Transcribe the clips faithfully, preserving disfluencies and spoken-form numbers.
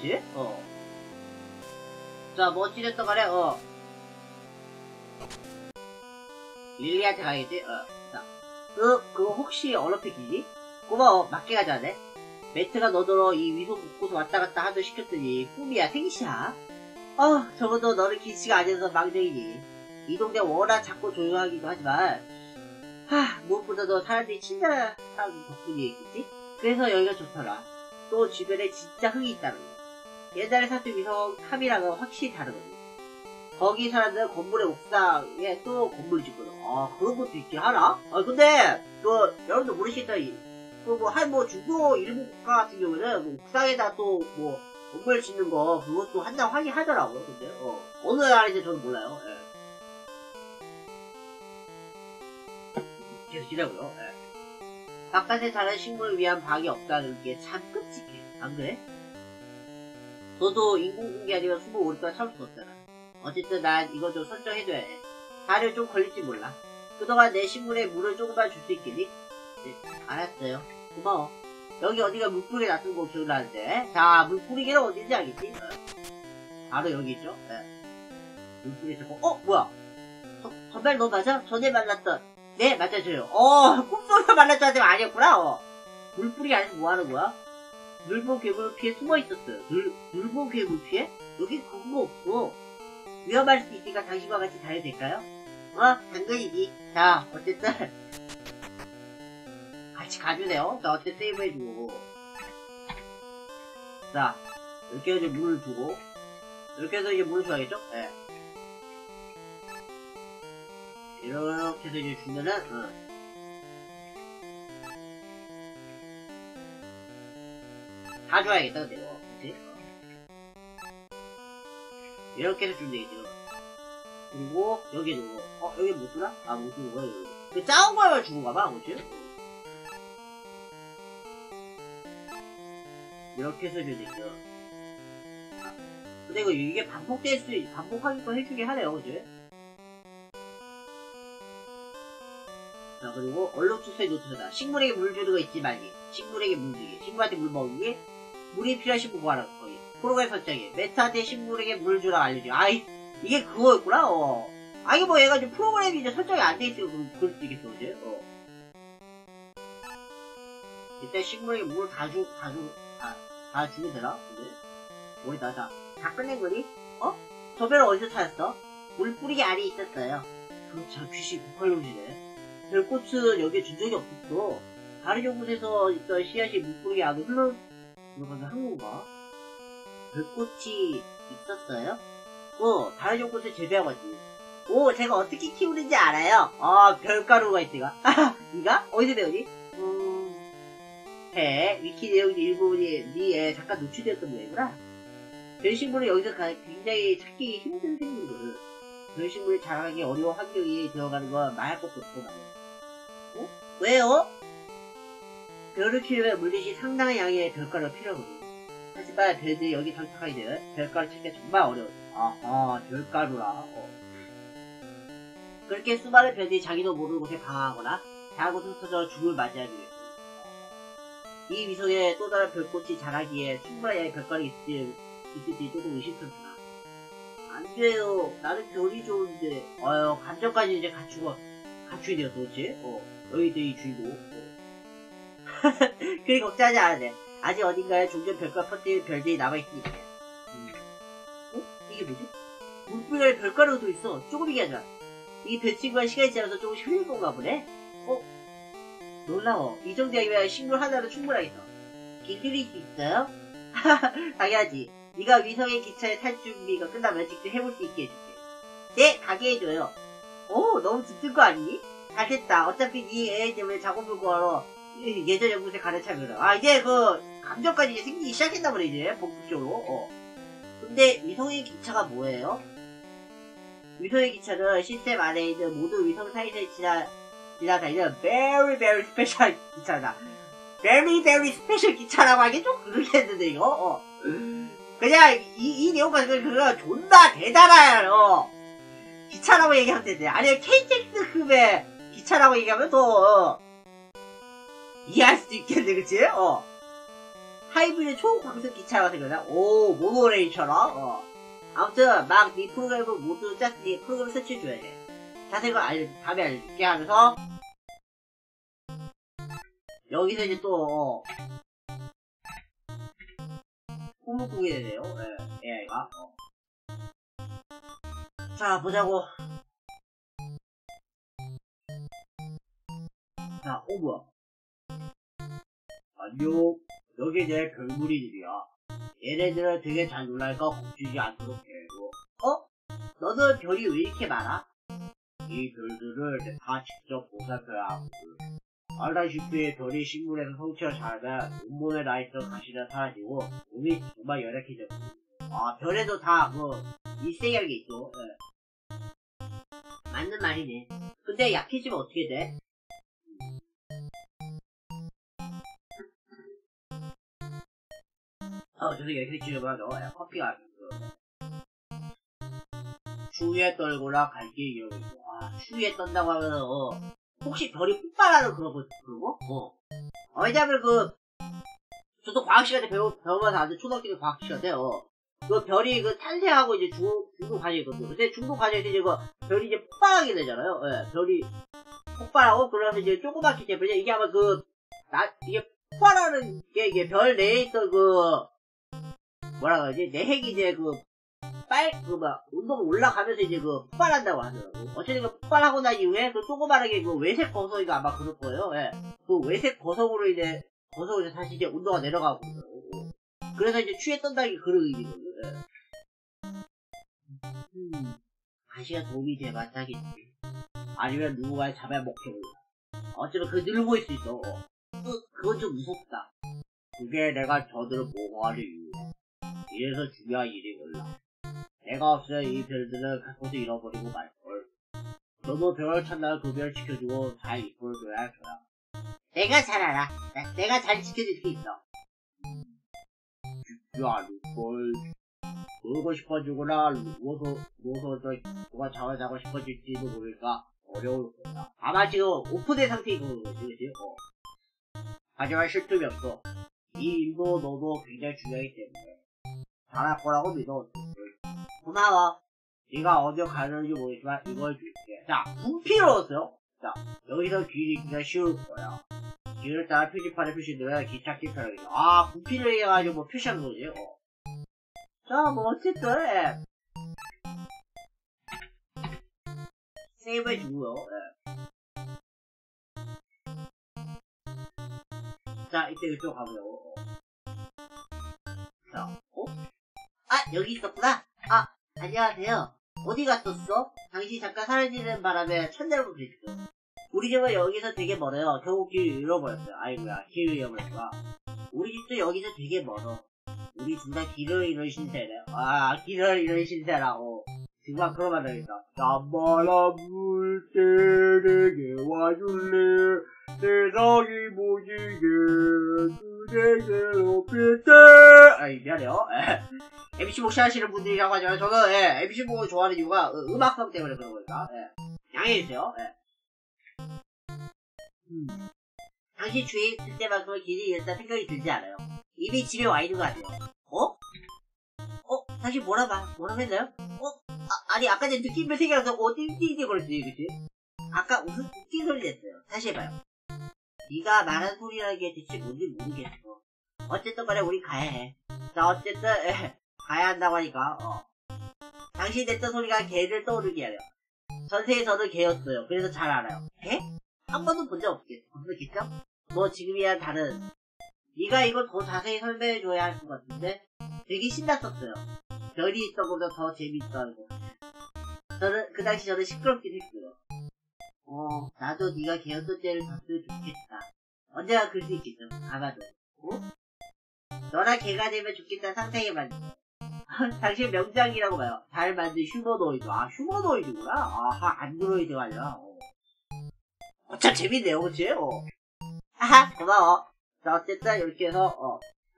그치? 어. 자, 뭐 어찌됐든 간에, 어. 릴리한테 가야겠지? 어. 자. 그, 그거 혹시 얼어패기지? 고마워, 맞게 가자네. 매트가 너더러 이 위소 곳곳 왔다 갔다 하도 시켰더니, 꿈이야, 생시야? 어, 적어도 너는 기치가 아니어서 망정이니. 이 동네 워낙 작고 조용하기도 하지만, 하, 무엇보다도 사람들이 친절한 사람 덕분이겠지? 그래서 여기가 좋더라. 또 주변에 진짜 흥이 있다는 거. 옛날에 살던 위성 탑이랑은 확실히 다르거든. 거기 사람들은 건물의 옥상에 또 건물을 짓거든. 아, 그런 것도 있긴 하나? 아, 근데, 그, 여러분들 모르시겠다니. 그, 뭐, 한, 뭐, 중도 일부 국가 같은 경우에는, 뭐 옥상에다 또, 뭐, 건물 짓는 거, 그것도 한다고 하긴 하더라고요, 근데, 어. 어느 나라인지 저는 몰라요, 예. 계속 지나고요, 예. 바깥에 사는 식물을 위한 방이 없다는 게 참 끔찍해. 안 그래? 너도 인공공기 아니면 숨을 오랫동안 참을 수 없잖아. 어쨌든 난 이거 좀 설정해줘야 해. 다들 좀 걸릴지 몰라. 그동안 내 식물에 물을 조금만 줄 수 있겠니? 네, 알았어요. 고마워. 여기 어디가 물뿌리게 놔둔 거 기억나는데. 자, 물뿌리개는 어딘지 알겠지? 바로 여기 있죠? 네. 물뿌리개 저거. 어? 뭐야? 저, 정말 너 맞아? 전에 만났던. 네, 맞아줘요. 어, 꿈속에서 만났던 애가 아니었구나. 어. 물뿌리개 안에서 뭐 하는 거야? 넓은 괴물 피해 숨어 있었어요. 넓, 넓은 괴물 피해? 여기 그거 없어. 위험할 수 있으니까 당신과 같이 다녀도 될까요? 어, 당근이지. 자, 어쨌든 같이 가주세요. 자, 어쨌든 세이브 해주고. 자, 이렇게 해서 이제 물을 주고. 이렇게 해서 이제 물을 줘야겠죠? 예. 네. 이렇게 해서 이제 주면은, 어. 다 줘야겠다, 근데, 어, 그치? 어. 이렇게 해서 주면 되겠지, 그리고, 여기 누구, 어, 여기 못 주나? 아, 못 주는 거야, 여기. 그 작은 거만 주는가 봐, 그치? 이렇게 해서 주면 되겠죠. 아, 근데 이거, 이게 반복될 수, 반복하기도 해주게 하네요, 그치? 자, 그리고, 얼룩 주소에 노트서다. 식물에게 물 주는 거 잊지 말기. 식물에게 물 주기. 식물한테 물 먹이기. 물이 필요하신 분 구하라. 거기. 프로그램 설정에 메타한테 식물에게 물 주라 알려줘. 아이, 이게 그거였구나, 어. 아, 이게 뭐 얘가 지금 프로그램이 이제 설정이 안 돼 있으니까 그럴 수 있겠어, 이제, 어. 일단 식물에게 물을 다 주, 다 주, 다, 다 주면 되나? 근데? 어디다, 자. 다 끝낸 거니? 어? 저 별을 어디서 찾았어? 물 뿌리기 안에 있었어요. 그럼 참 귀신 구팔용지네. 별꽃은 여기에 준 적이 없었어. 다른 연못에서 있던 씨앗이 물 뿌리기 안으로 흘러, 들어가서 한 건가? 별꽃이 있었어요? 어, 다른 연꽃을 재배하고 왔지. 오, 제가 어떻게 키우는지 알아요. 아, 별가루가 있대가. 하하, 니가? 어디서 배우니? 음, 해. 위키 내용 일부분이 니에 잠깐 노출되었던 모양이구나. 별식물은 여기서 가, 굉장히 찾기 힘든 생물이거든. 별식물이 자라기 어려운 환경이 들어가는 건 말할 것도 없고 말이야. 어? 왜요? 별을 키우면 물리시 상당한 양의 별가루가 필요하거든. 하지만 별들이 여기 정착하게 되면 별가루 찾기가 정말 어려워. 아하, 별가루라. 어. 그렇게 수많은 별들이 자기도 모르는 곳에 방황하거나 다른 곳에서 터져 죽음을 맞이하게 됐어. 이 위성에 또 다른 별꽃이 자라기에 충분한 양의 별가루가 있을지, 있을지 조금 의심스럽구나. 안 돼요. 나는 별이 좋은데. 어휴, 감정까지 이제 갖추고, 갖추게 되었어, 그치? 어. 너희들이 주인공. 어. 그리 걱정하지 않아도 아직 어딘가에 종종 별가루 퍼뜨린 별들이 남아있으니까. 음. 어? 이게 뭐지? 물뿌리에 별가루가 또 있어. 조금이게 하자. 이 별친구가 시간이 지나면서 조금씩 흘린 건가 보네? 어? 놀라워. 이 정도면 식물 하나로 충분하겠어. 길들일 수 있어요? 하하, 당연하지. 네가 위성의 기차에 탈 준비가 끝나면 직접 해볼 수 있게 해줄게. 네, 가게 해줘요. 오, 너무 듣는 거 아니니? 잘됐다. 어차피 네 애 때문에 작업을 구하러 예전 연구소에 가는 참이거든. 아, 이제 그 감정까지 이제 생기기 시작했나 보네, 이제 본격적으로. 어. 근데 위성의 기차가 뭐예요? 위성의 기차는 시스템 안에 있는 모든 위성 사이를 지나 지나다니는 very very special 기차다. very very special 기차라고 하기 좀 그렇겠는데 이거. 어. 그냥 이, 이 내용 가지고 그거 존나 대단해요. 기차라고 얘기하면 되지. 아니면 케이티엑스급의 기차라고 얘기하면 더 어, 이해할 수도 있겠네, 그치? 어. 하이브리드 초광속 기차가 생겨나? 오, 모노레일처럼? 어. 아무튼, 막 네 프로그램을 모두 짰으니 프로그램을 설치해줘야 돼. 자세히 알려, 다음에 알려줄게 하면서, 여기서 이제 또, 어, 꿈을 꾸게 되네요. 예, 에이아이가. 어. 자, 보자고. 자, 어, 뭐야. 안녕. 여기 내 별무리들이야. 얘네들은 되게 잘 놀라니까 겁주지 않도록 해. 어? 너는 별이 왜 이렇게 많아? 이 별들을 다 직접 보살펴야 하고. 알다시피 별이 식물에서 성취가 잘하면 온몸에 나있던 가시가 사라지고 몸이 정말 열악해져. 아, 별에도 다 그 일생이라는 게 있어. 네. 맞는 말이네. 근데 약해지면 어떻게 돼? 어, 저도 약해지면 너 커피가 그 추위에 떨거나 갈길 위험이고. 아, 추위에 떤다고 하면 어, 혹시 별이 폭발하는 그런 거 그러고? 어. 어, 왜냐면 그 저도 과학 시간에 배우 배우면서 아주 초등학교 때 과학 시간에 어. 그 별이 그 탄생하고 이제 중, 중도 과정이 있거든요. 근데 중도 과정에서 이제 그 별이 이제 폭발하게 되잖아요. 예, 별이 폭발하고 그러면서 이제 조그맣기 때문에 이게 아마 그, 나, 이게 폭발하는 게 이게 별 내에 있던 그, 뭐라 그러지? 내핵이 이제 그, 빨, 그, 막, 온도가 올라가면서 이제 그, 폭발한다고 하더라고. 어쨌든 그 폭발하고 난 이후에 그 조그만하게 그 외색 거석이가 아마 그럴 거예요. 예. 그 외색 거석으로 이제, 거석으로 이제 다시 이제 온도가 내려가고. 그래서 이제 추위에 떤다는 게 그런 의미거든요. 예. 음, 가시가 도움이 돼봤다겠지. 아니면 누군가의 잡아먹혀볼라. 어쩌면 그 늘보일 수 있어. 어. 그, 그건 좀 무섭다. 그게 내가 저들을 보호하는 이유야. 이래서 중요한 일이 몰라. 내가 없으면 이 별들은 갖고서 잃어버리고 말걸. 너도 별을 찾나 그 별을 지켜주고 잘 이끌어줘야 할 거야. 내가 잘 알아. 나, 내가 잘 지켜줄 수 있어. 쉽지 않을걸. 놀고 싶어지거나 누워서 누워서 누가 자고 자고 싶어질지도 모르니까 어려울 거야. 아마 지금 오픈된 상태인 거지, 그치? 어. 하지만 쉴 틈이 없어. 이 일도 너도 굉장히 중요하기 때문에 잘할 거라고 믿어. 고마워. 네가 어디 가는지 모르지만 이걸 줄게. 자, 분필을 얻었어요. 자, 여기서 길 읽기가 쉬울 거야. 길을 따라 표지판에 표시되면 길 찾기 편하겠어. 아, 분필을 해가지고 뭐 표시하는 거지. 어. 자, 뭐 어쨌든 예. 세이브 해주고요. 예. 자, 이때 이쪽 가보자고. 어. 자, 어? 아, 여기 있었구나. 아, 안녕하세요. 어디 갔었어? 당신 잠깐 사라지는 바람에 천내로 그랬어. 우리 집은 여기서 되게 멀어요. 결국 길 잃어버렸어요. 아이고야, 길을 잃어버렸구나. 우리 집도 여기서 되게 멀어. 우리 둘 다 길을 잃은 신세래. 아, 길을 잃은 신세라고. 정말 그런 말 되겠다. 남바람 불 때 내게 와줄래. 세상이 모지게 그대게 높일 때. 아이, 미안해요. 엠씨 목시 하시는 분들이라고 하지만 저는 예, 엠씨 목을 좋아하는 이유가 음, 음악성 때문에 그런 거니까. 예. 양해해주세요. 예. 음. 당신 주위에 있을 때만큼은 길이 잃었다 생각이 들지 않아요. 이미 집에 와 있는 거 아니에요? 어? 어? 다시 뭐라 봐? 뭐라고 했나요? 어? 아, 아니 아까 전에 느낌을 생겨서 어 띵띵띵 거렸지 그치? 아까 무슨 웃긴 소리 냈어요. 다시 해봐요. 네가 말한 소리라는 게 대체 뭔지 모르겠어. 어쨌든 간에 우리 가야 해. 자 어쨌든 에, 가야 한다고 하니까 어. 당신이 냈던 소리가 개를 떠오르게 하려. 전세에서는 개였어요. 그래서 잘 알아요. 개? 한 번도 본 적 없겠어. 없겠죠? 뭐 지금이야 다른 네가 이걸 더 자세히 설명해줘야 할 것 같은데 되게 신났었어요. 별이 있던 것보다 더 재밌다는 거. 저는 그 당시 저는 시끄럽긴 했어요. 어 나도 네가 개였던 때를 봤으면 좋겠다. 언제나 그럴 수 있겠죠. 아마도. 어? 너랑 개가 되면 좋겠다는 상상해봤는데 당신 명장이라고 봐요. 잘 만든 휴머노이드. 아 휴머노이드구나. 아하 안드로이드가 아니라 어. 어, 참 재밌네요 그치? 어. 하하 고마워. 자 어쨌든 이렇게 해서 어.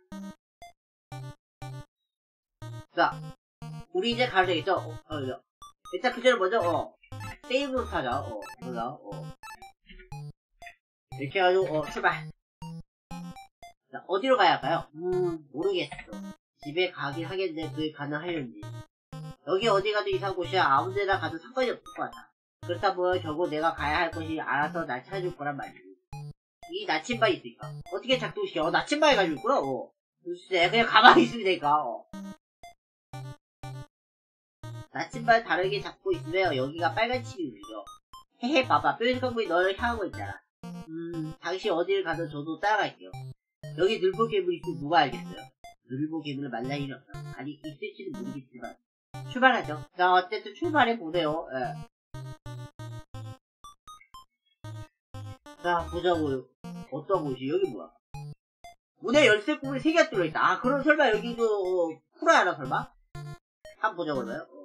자 우리 이제 가야 되겠죠? 어, 어, 어. 일단 그 전에 먼저 어 세이브로 타자. 어 그러자 어 이렇게 해가지고 어 출발. 자, 어디로 가야 할까요? 음, 모르겠어. 집에 가긴 하겠는데 그게 가능하려는지. 여기 어디 가도 이상한 곳이야. 아무 데나 가도 상관이 없을 것 같아. 그렇다면 결국 내가 가야 할 곳이 알아서 날 찾아줄 거란 말이지. 이 나침반이 있으니까. 어떻게 작동시켜? 어, 나침반이 가지고 있구나. 어. 글쎄, 그냥 가만히 있으면 되니까. 어. 나침반 다르게 잡고 있으면 여기가 빨간 칩이 울리죠. 헤헤, 봐봐. 뾰족한 너를 향하고 있잖아. 음, 당신 어디를 가든 저도 따라갈게요. 여기 늘보 괴물 있으면 누가 알겠어요? 늘보 괴물을 만날 일이 없다. 아니, 있을지는 모르겠지만. 출발하죠. 자, 어쨌든 출발해보세요. 예. 자, 보자고요. 어떤 곳이, 여기 뭐야? 문에 열쇠 구멍이 세 개가 뚫려있다. 아, 그럼 설마 여기도, 어, 풀어야 하나, 설마? 한번 보자, 그러면. 어.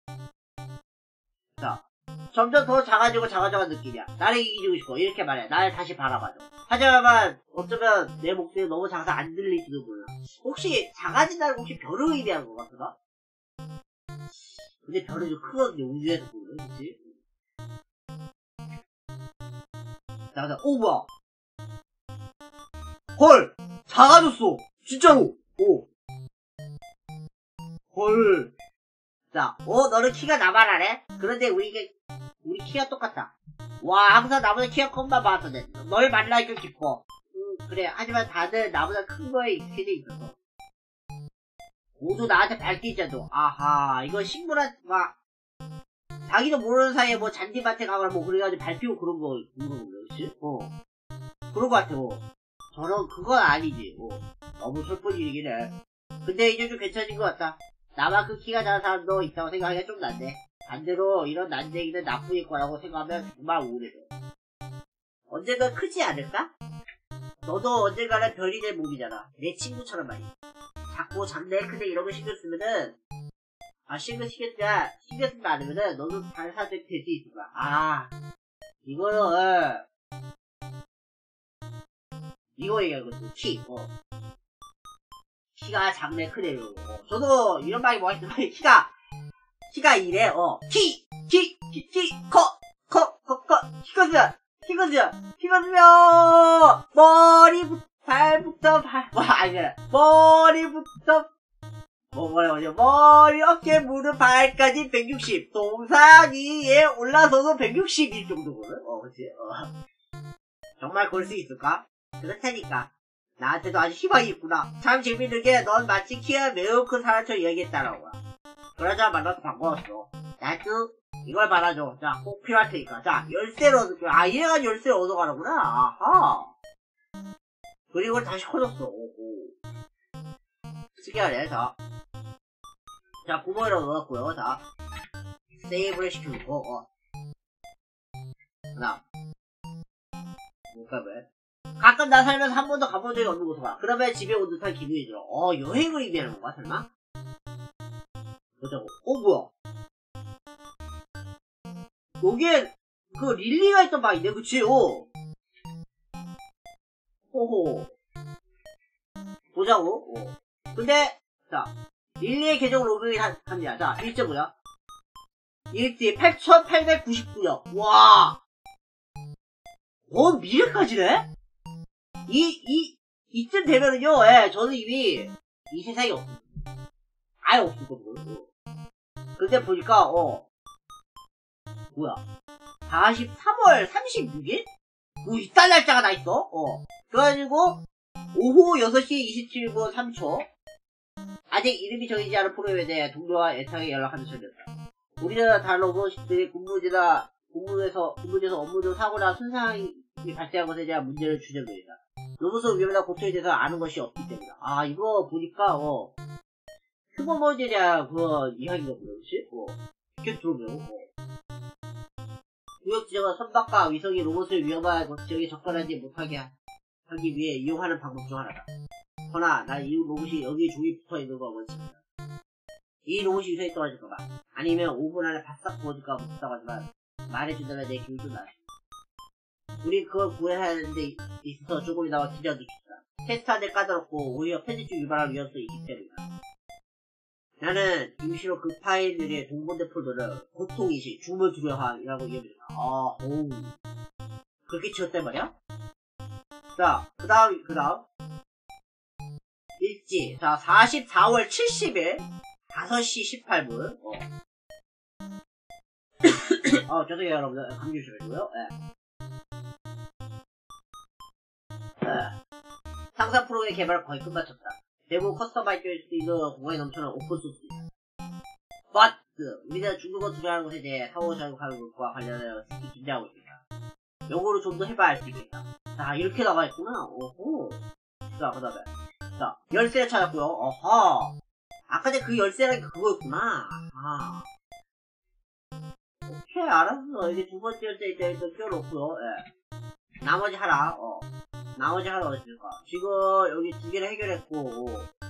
자, 점점 더 작아지고 작아져가는 느낌이야. 나를 이기고 싶어. 이렇게 말해. 나를 다시 바라봐줘. 하지만, 어쩌면 내 목소리 너무 작아서 안 들릴지도 몰라. 혹시, 작아진다는 거 혹시 별을 의미하는 것 같나? 근데 별이 좀 크거든요, 우주에서 보면. 그치? 자, 자, 오, 뭐야? 헐! 작아졌어! 진짜로! 오! 헐! 자, 어, 너는 키가 나만 하네? 그런데 우리, 우리 키가 똑같다. 와, 항상 나보다 키가 컸나 봤었네. 널 만나니까 기뻐. 음, 그래. 하지만 다들 나보다 큰 거에 익숙해져 있었어. 모두 나한테 밝히자도. 아하, 이거 식물한, 막, 자기도 모르는 사이에 뭐 잔디밭에 가거나 뭐 그래가지고 밟히고 그런 거, 그런 거, 그렇지? 어. 그런 거 같아, 뭐. 저런, 그건 아니지, 뭐. 너무 슬픈 일이긴 해. 근데 이제 좀 괜찮은 것 같다. 나만큼 키가 작은 사람도 있다고 생각하기가 좀 낫네. 반대로 이런 난쟁이는 나쁘일 거라고 생각하면 정말 우울해져. 언젠가 크지 않을까? 너도 언젠가는 별이 될 몸이잖아. 내 친구처럼 말이야. 작고 작네 크네 이런 거 신경 쓰면은 아 신경 쓰겠다 신경 쓰지 않으면은 너도 다른 사람들이 될 수 있을 거야. 아 이거는 이거 얘기하는 거지. 키. 어. 키가 작네 크네 이러고. 어. 저도 이런 말이 뭐가 있지만 키가 키가 이래. 어. 키! 키! 키! 키! 커! 커! 커! 커! 키거든! 키거든! 키거든요! 머리부터 발부터 발 뭐 아니야 머리부터 뭐 뭐라 그러죠? 머리 어깨 무릎 발까지 백육십 동상위에 올라서도 백육십일 정도거든. 어 그치? 어. 정말 그럴 수 있을까? 그렇다니까. 나한테도 아주 희망이 있구나. 참 재밌는 게 넌 마치 키가 매우 큰 사람처럼 얘기했다라고. 그러자 만나서 반가웠어. 나도 이걸 받아줘. 자, 꼭 필요할 테니까. 자, 열쇠를 얻을게. 아, 얘가 열쇠를 얻어가는구나. 아하. 그리고 다시 커졌어. 오오. 특이하네. 자. 자, 구멍이라고 넣었고요. 자. 세이브를 시켜놓고, 어. 하나. 뭘까, 왜? 가끔 나 살면서 한 번도 가본 적이 없는 곳으로 가. 그러면 집에 온 듯한 기분이 들어. 어, 여행을 의미하는 건가, 설마? 보자고. 어, 뭐야? 여기에, 그, 릴리가 있던 방인데, 그치? 어. 호호. 보자고. 어. 근데, 자. 릴리의 계정 로그인 합니다. 자, 일째 뭐야? 일지 팔천팔백구십구 년. 와! 원 미래까지네? 이, 이, 이쯤 되면은요, 예, 저는 이미 이 세상에 없습니다. 아예 없었거든요. 근데 보니까, 어, 뭐야. 사십삼월 삼십육일? 뭐, 이딴 날짜가 나 있어? 어. 그래가지고, 오후 여섯 시 이십칠 분 삼 초. 아직 이름이 정해지지 않은 프로그램에 대해 동료와 애타게 연락하는 시점이었다. 우리나라 다른 로봇들이 군부지나, 군부에서, 군부지에서 업무적 사고나 손상이 발생한 것에 대한 문제를 주제로이다. 로봇은 위험이나 고통에 대해서 아는 것이 없기 때문이다. 아, 이거 보니까, 어, 휴머머지에 대한 그거 이야기가 뭐야, 그치? 어, 이렇게 들어오면, 어. 구역 지정은 선박과 위성이 로봇을 위험한 지역에 접근하지 못하게 하기 위해 이용하는 방법 중 하나다. 허나, 난 이 로봇이 여기 종이 붙어 있는 거 원칙이다. 이 로봇이 위성에 떨어질까봐. 아니면 오 분 안에 바싹 부어질까 못하다고 하지만, 말해준다면 내 기분도 나아. 우리 그걸 구해야 하는데 있어서 조금이나마 기대어도 좋다. 테스트하는데 까다롭고 오히려 편집중 위반할 위험성이 있기 때문이다. 나는 임시로 그 파일들의 동본대 폴더를 고통이시, 죽음을 두려워함이라고 이해합니다. 아, 오우. 그렇게 지었단 말이야? 자, 그 다음, 그 다음. 일지. 자, 사십사월 칠십일. 다섯 시 십팔 분. 어. 어, 죄송해요, 여러분들. 감기 조심해주고요. 예. 예. 상사 프로그램 개발 거의 끝마쳤다. 대부분 커스터마이즈 스피드 공간이 넘쳐나는 오픈소스입니다. 버트! 우리나라 중국어 투자하는 곳에 대해 사고 자극하는 것과 관련하여 특히 긴장하고 있습니다. 영어로 좀 더 해봐야 할 수 있겠다. 자, 이렇게 나와있구나. 오호. 자, 그 다음에. 자, 열쇠를 찾았고요. 어허. 아까 전에 그 열쇠라는 게 그거였구나. 아. 오케이, 알았어. 이제 두 번째 열쇠 이제 또 껴놓고요. 예. 나머지 하나, 어. 나머지 하나 어딨을까? 지금 여기 두 개를 해결했고,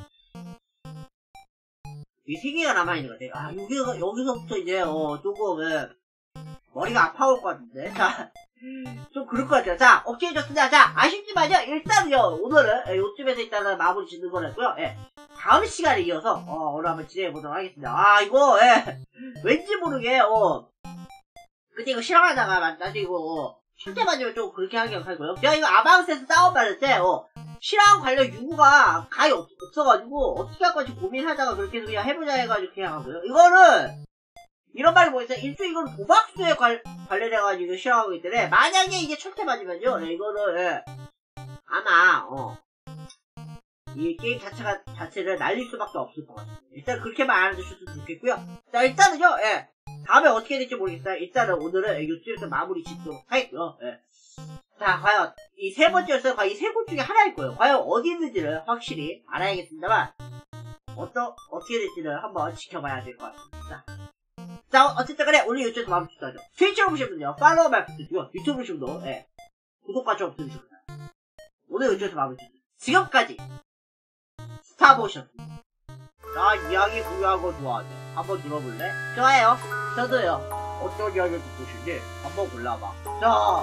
이 세 개가 남아있는 것 같아. 아, 여기서, 여기서부터 이제, 어, 조금, 예. 머리가 아파올 것 같은데. 자, 좀 그럴 것 같아요. 자, 오케이, 좋습니다. 자, 아쉽지만요, 일단은요, 오늘은, 예, 요쯤에서 일단은 마무리 짓는 거였고요. 예. 다음 시간에 이어서, 어, 오늘 한번 진행해보도록 하겠습니다. 아, 이거, 예. 왠지 모르게, 어, 근데 이거 실험하다가, 나중에 이거, 어, 실제 맞으면 좀 그렇게 하긴 하고요. 제가 이거 아방스에서 다운받을 때, 어, 실황 관련 유구가 가히 없, 없어가지고, 어떻게 할 건지 고민하다가 그렇게 해서 그냥 해보자 해가지고 그냥 하고요. 이거는, 이런 말이 뭐 있어요? 일종의 이거는 도박수에 관, 관련해가지고 실험하고 있는데, 만약에 이게 철퇴 맞으면요, 네, 이거는, 예, 아마, 어, 이 게임 자체가, 자체를 날릴 수밖에 없을 것 같습니다. 일단 그렇게만 알아두셨으면 좋겠고요. 자, 일단은요, 예. 다음에 어떻게 될지 모르겠어요. 일단은 오늘은 요쯤에서 마무리 짓도록 하겠고요. 예. 자, 과연 이 세 번째 열쇠가 과연 이 세 곳 중에 하나일 거예요. 과연 어디 있는지를 확실히 알아야겠습니다만 어떠, 어떻게 될지를 한번 지켜봐야 될 것 같습니다. 자, 어쨌든 간에 오늘 요쯤에서 마무리 짓도록 하죠. 트위치로 보시는 분요 팔로우 말 부탁드리고요. 유튜브 보시는 분도 예. 구독과 좋아요 부탁드립니다. 오늘 요쯤에서 마무리 짓도록 지금까지 스타보셨습니다. 나 이야기 공유하고 좋아하네. 한번 들어볼래? 좋아요. 저도요. 어떤 이야기 듣고 싶니? 한번 골라봐. 자,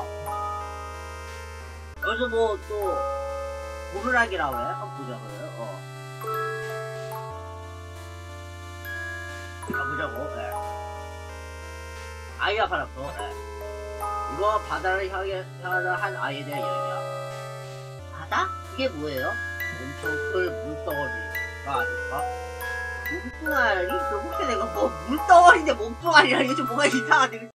여기서 뭐 또 고르락이라고 해? 한번 보자 그래요. 어. 가보자고. 예. 아이가 팔았어. 예. 이거 바다를 향해 향하는 한 아이에 대한 이야기야. 바다? 이게 뭐예요? 엄청 큰 물덩어리가 아닐까? 몸뚱아리? 그 혹시 내가 뭐 물덩어리인데 몸뚱아리라 이게 좀 뭔가 이상한데